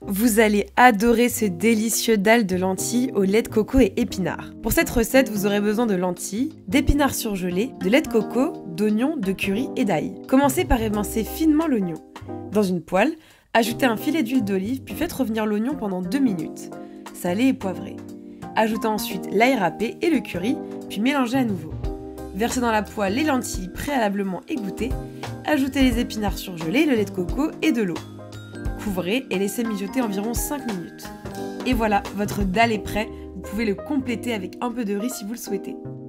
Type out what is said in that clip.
Vous allez adorer ce délicieux dalle de lentilles au lait de coco et épinards. Pour cette recette, vous aurez besoin de lentilles, d'épinards surgelés, de lait de coco, d'oignons, de curry et d'ail. Commencez par émincer finement l'oignon. Dans une poêle, ajoutez un filet d'huile d'olive puis faites revenir l'oignon pendant 2 minutes. Salez et poivrez. Ajoutez ensuite l'ail râpé et le curry, puis mélangez à nouveau. Versez dans la poêle les lentilles préalablement égouttées. Ajoutez les épinards surgelés, le lait de coco et de l'eau. Couvrez et laissez mijoter environ 5 minutes. Et voilà, votre dalle est prêt, vous pouvez le compléter avec un peu de riz si vous le souhaitez.